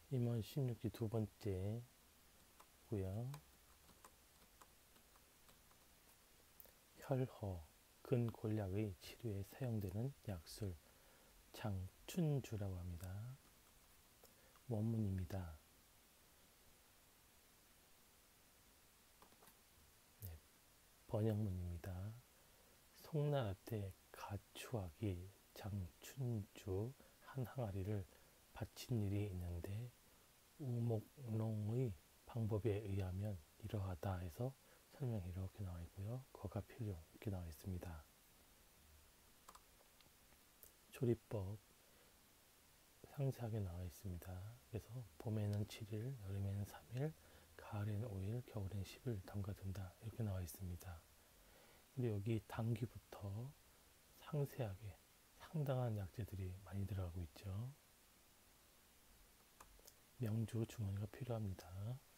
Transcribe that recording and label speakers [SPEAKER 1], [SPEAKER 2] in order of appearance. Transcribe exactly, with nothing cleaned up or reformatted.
[SPEAKER 1] 임원 십육 지 두 번째 고요. 혈허, 근골약의 치료에 사용되는 약술, 장춘주라고 합니다. 원문입니다. 네, 번역문입니다. 송나라 때 가추학이 장춘주 한 항아리를 바친 일이 있는데 우목농의 방법에 의하면 이러하다 해서 설명이 이렇게 나와 있고요. 거가 필요 이렇게 나와 있습니다. 조리법 상세하게 나와 있습니다. 그래서 봄에는 칠 일, 여름에는 삼 일, 가을에는 오 일, 겨울에는 십 일 담가둔다 이렇게 나와 있습니다. 근데 여기 당귀부터 상세하게 상당한 약재들이 많이 들어가고 있죠. 명주 주머니가 필요합니다.